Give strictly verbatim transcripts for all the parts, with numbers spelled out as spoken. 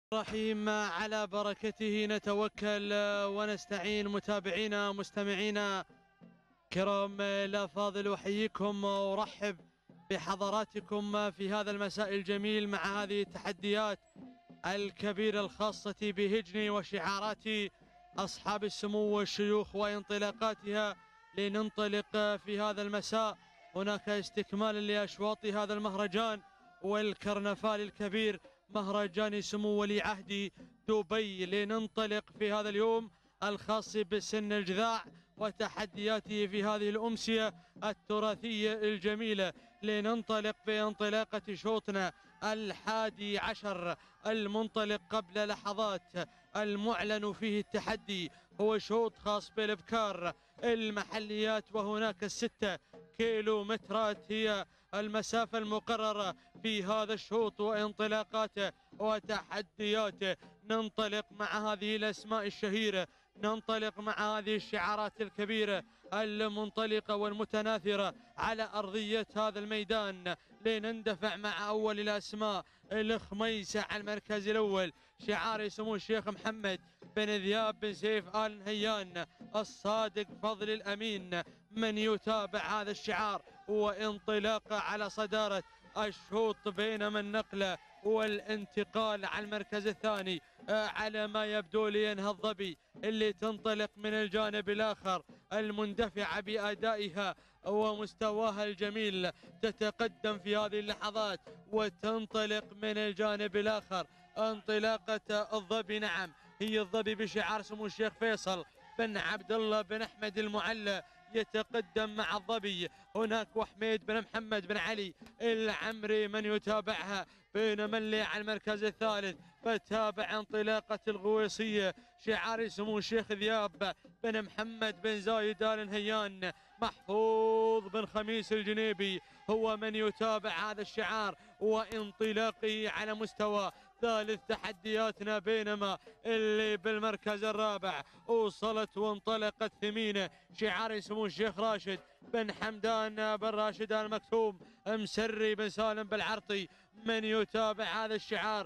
الرحيم على بركته نتوكل ونستعين. متابعينا مستمعينا كرام الأفاضل، أحييكم وأرحب بحضراتكم في هذا المساء الجميل مع هذه التحديات الكبيرة الخاصة بهجن وشعارات أصحاب السمو والشيوخ وانطلاقاتها. لننطلق في هذا المساء هناك استكمالا لأشواط هذا المهرجان والكرنفال الكبير، مهرجان سمو ولي عهد دبي. لننطلق في هذا اليوم الخاص بسن الجذاع وتحدياته في هذه الأمسية التراثية الجميلة. لننطلق بانطلاقة شوطنا الحادي عشر المنطلق قبل لحظات. المعلن فيه التحدي هو شوط خاص بالابكار المحليات، وهناك الستة كيلو مترات هي المسافة المقررة في هذا الشوط وانطلاقاته وتحدياته. ننطلق مع هذه الأسماء الشهيرة، ننطلق مع هذه الشعارات الكبيرة المنطلقة والمتناثرة على أرضية هذا الميدان. لنندفع مع أول الأسماء الخميسة على المركز الأول، شعار سمو الشيخ محمد بن ذياب بن سيف آل نهيان الصادق فضل الأمين. من يتابع هذا الشعار وانطلاقه على صدارة الشوط، بينما النقلة والانتقال على المركز الثاني على ما يبدو لي انها الظبي اللي تنطلق من الجانب الآخر المندفعة بأدائها ومستواها الجميل، تتقدم في هذه اللحظات وتنطلق من الجانب الآخر. انطلاقة الظبي، نعم هي الظبي بشعار سمو الشيخ فيصل بن عبد الله بن أحمد المعلى، يتقدم مع الظبي. هناك وحميد بن محمد بن علي العمري من يتابعها، بينما اللي على المركز الثالث فتابع انطلاقة الغويصية شعار سمو الشيخ ذياب بن محمد بن زايد آل نهيان. محفوظ بن خميس الجنيبي هو من يتابع هذا الشعار وانطلاقه على مستوى ثالث تحدياتنا، بينما اللي بالمركز الرابع وصلت وانطلقت ثمينة شعار سمو الشيخ راشد بن حمدان بن راشد المكتوم مسري بن سالم بالعرطي من يتابع هذا الشعار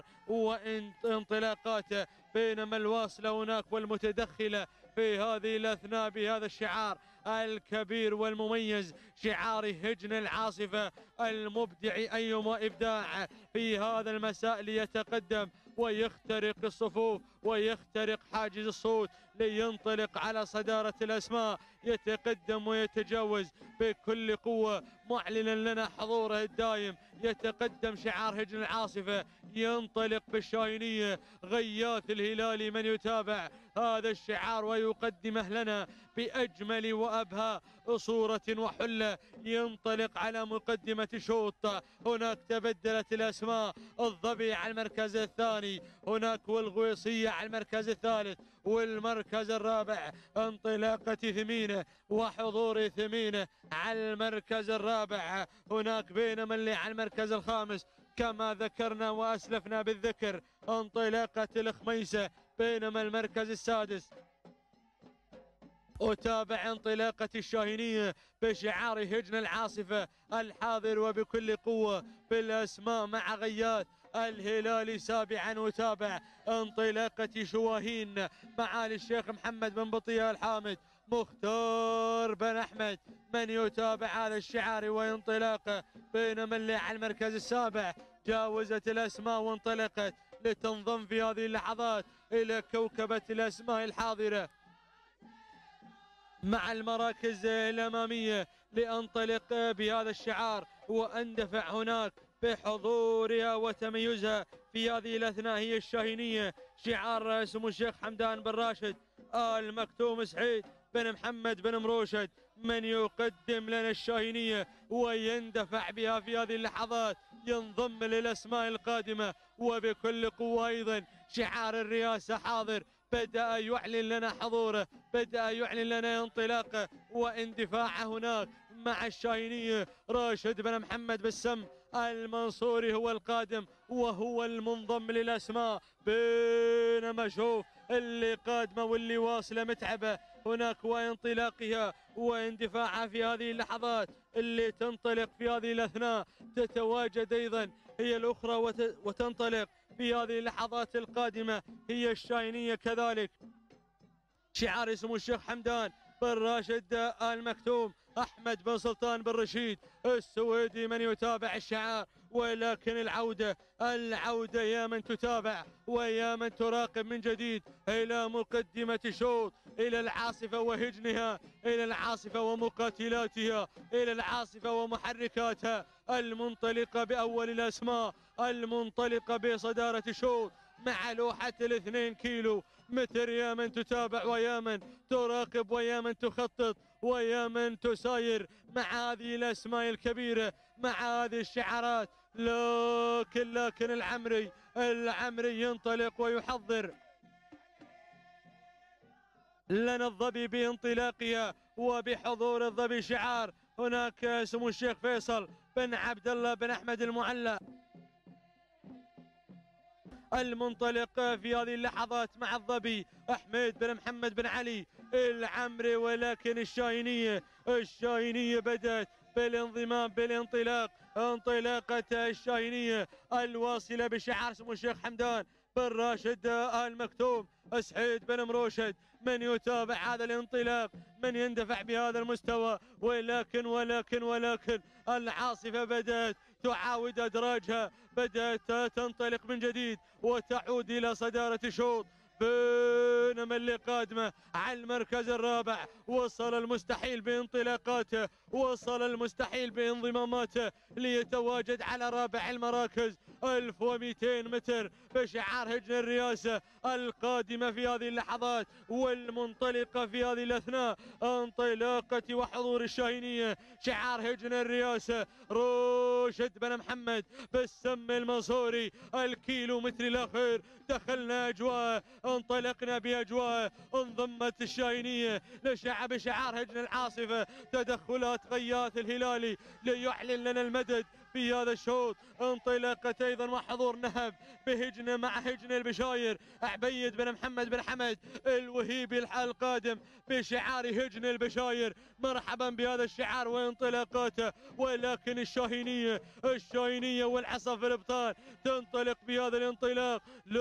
وانطلاقاته، بينما الواصلة هناك والمتدخلة في هذه الأثناء بهذا الشعار الكبير والمميز، شعار هجن العاصفة المبدع أيما إبداع في هذا المساء، ليتقدم ويخترق الصفوف ويخترق حاجز الصوت لينطلق على صدارة الأسماء، يتقدم ويتجاوز بكل قوة معلنا لنا حضوره الدائم. يتقدم شعار هجن العاصفة، ينطلق بالشاهينية غياث الهلالي من يتابع هذا الشعار ويقدمه لنا بأجمل وأبهى صورة وحلة. ينطلق على مقدمة شوط، هناك تبدلت الأسماء، الظبي على المركز الثاني، هناك والغويصية على المركز الثالث والمركز الرابع. انطلاقة ثمينة وحضور ثمينة على المركز الرابع هناك، بينما اللي على المركز الخامس كما ذكرنا وأسلفنا بالذكر انطلاقة الخميسة، بينما المركز السادس أتابع انطلاقة الشاهينية بشعار هجن العاصفة الحاضر وبكل قوة بالأسماء مع غياث الهلالي. سابعا أتابع انطلاقة شواهين معالي الشيخ محمد بن بطيئة الحامد مختار بن أحمد من يتابع هذا الشعار وانطلاقه، بينما اللي على المركز السابع جاوزت الأسماء وانطلقت لتنضم في هذه اللحظات إلى كوكبة الأسماء الحاضرة مع المراكز الأمامية. لأنطلق بهذا الشعار وأندفع هناك بحضورها وتميزها في هذه الأثناء هي الشاهينية، شعار سمو الشيخ حمدان بن راشد آل مكتوم سعيد بن محمد بن مروشد من يقدم لنا الشاهينية ويندفع بها في هذه اللحظات، ينضم للأسماء القادمة وبكل قوة. أيضا شعار الرئاسة حاضر، بدأ يعلن لنا حضوره، بدأ يعلن لنا انطلاقه واندفاعه هناك مع الشاهينية. راشد بن محمد بالسم المنصوري هو القادم وهو المنضم للأسماء، بينما شوف اللي قادمة واللي واصلة متعبة هناك وانطلاقها واندفاعها في هذه اللحظات اللي تنطلق في هذه الأثناء. تتواجد أيضا هي الأخرى وتنطلق في هذه اللحظات القادمة هي الشاهينية كذلك. شعار سمو الشيخ حمدان بن راشد آل مكتوم، أحمد بن سلطان بن رشيد السويدي من يتابع الشعار، ولكن العودة العودة يا من تتابع ويا من تراقب من جديد إلى مقدمة شوط، إلى العاصفة وهجنها، إلى العاصفة ومقاتلاتها، إلى العاصفة ومحركاتها المنطلقة بأول الأسماء، المنطلقة بصدارة شوط مع لوحة الاثنين كيلو متر. يا من تتابع ويا من تراقب ويا من تخطط ويا من تساير مع هذه الأسماء الكبيرة، مع هذه الشعارات. لكن لكن العمري العمري ينطلق ويحضر لنا الظبي بانطلاقها وبحضور الظبي. شعار هناك سمو الشيخ فيصل بن عبد الله بن أحمد المعلى المنطلق في هذه اللحظات مع الظبي أحمد بن محمد بن علي العمري. ولكن الشاهينية الشاهينية بدأت بالانضمام بالانطلاق، انطلاقة الشاهينية الواصلة بشعار سمو الشيخ حمدان بن راشد آل مكتوم. سعيد بن مروشد من يتابع هذا الانطلاق، من يندفع بهذا المستوى. ولكن ولكن ولكن العاصفة بدأت تعاود أدراجها، بدأت تنطلق من جديد وتعود إلى صدارة شوط. بينما اللي قادمه على المركز الرابع وصل المستحيل بانطلاقاته، وصل المستحيل بانضماماته ليتواجد على رابع المراكز ألف ومئتين متر بشعار هجن الرئاسة القادمة في هذه اللحظات والمنطلقة في هذه الأثناء. انطلاقة وحضور الشاهينية شعار هجن الرئاسة روشد بن محمد بالسم المنصوري الكيلو متر الأخير. دخلنا أجواء، انطلقنا بأجواء، انضمت الشاهينية لشعب شعار هجن العاصفة. تدخلات غياث الهلالي ليعلن لنا المدد في هذا الشوط. انطلاقة ايضا وحضور نهب بهجنه مع هجن البشاير. عبيد بن محمد بن حمد الوهيبي القادم بشعار هجن البشاير. مرحبا بهذا الشعار وانطلاقاته. ولكن الشاهينية الشاهينية والعصا الابطال تنطلق بهذا الانطلاق.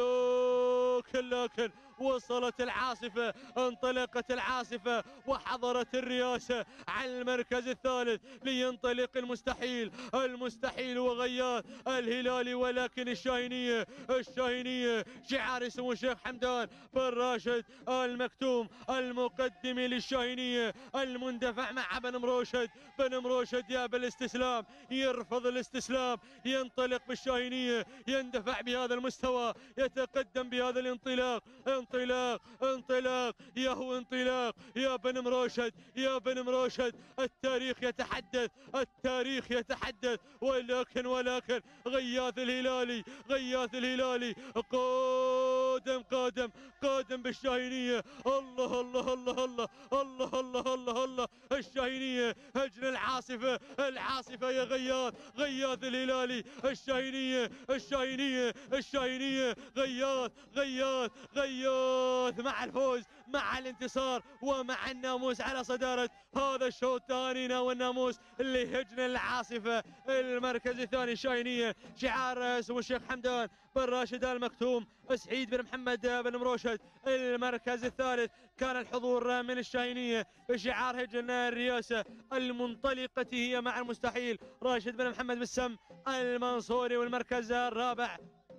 لكن لكن وصلت العاصفة، انطلقت العاصفة وحضرت الرئاسة على المركز الثالث لينطلق المستحيل المستحيل وغياث الهلالي. ولكن الشاهينية الشاهينية شعار سمو الشيخ حمدان بن راشد آل مكتوم المقدم للشاهينية المندفع مع بن مروشد. بن مروشد يا بالاستسلام يرفض الاستسلام، ينطلق بالشاهينية، يندفع بهذا المستوى، يتقدم بهذا الانطلاق. انطلاق انطلاق يا هو انطلاق يا بن مروشد يا بن مروشد. التاريخ يتحدث التاريخ يتحدث. ولكن ولكن غياث الهلالي غياث الهلالي قادم قادم قادم بالشاهينية. الله الله الله الله الله الله الله الله الشاهينية هجن العاصفة العاصفة يا غياث غياث الهلالي. الشاهينية الشاهينية الشاهينية غياث غياث غياث مع الفوز مع الانتصار ومع الناموس على صدارة هذا الشوط. تهانينا والناموس اللي هجن العاصفة. المركز الثاني الشاهينية شعار سمو الشيخ حمدان بن راشد آل مكتوم سعيد بن محمد بن مروشد. المركز الثالث كان الحضور من الشاهينية بشعار هجن الرئاسة المنطلقة هي مع المستحيل راشد بن محمد بالسم المنصوري. والمركز الرابع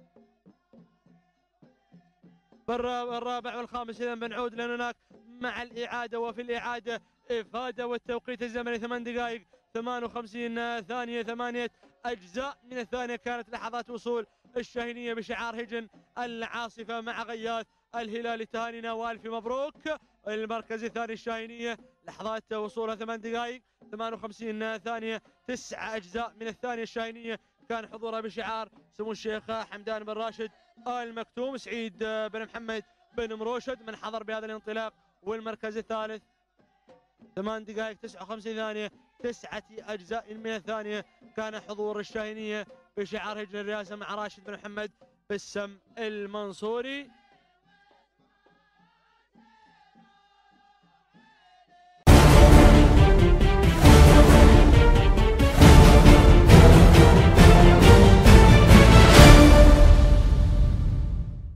الرابع والخامس إذا بنعود لأن هناك مع الإعادة وفي الإعادة إفادة والتوقيت الزمني ثمان دقائق ثمانية وخمسين ثانية. ثمانية أجزاء من الثانية كانت لحظات وصول الشاهينية بشعار هجن العاصفة مع غياث الهلالي. تهانينا والف مبروك. المركز الثاني الشاهينية لحظات وصولها ثمان دقائق ثمانية وخمسين ثانية. تسع أجزاء من الثانية الشاهينية كان حضورها بشعار سمو الشيخ حمدان بن راشد آل مكتوم. سعيد بن محمد بن مروشد من حضر بهذا الانطلاق. والمركز الثالث ثمان دقائق تسعة وخمسين ثانية. تسعة أجزاء من الثانية كان حضور الشاهينية بشعار هجن الرئاسة مع راشد بن محمد بالسم المنصوري.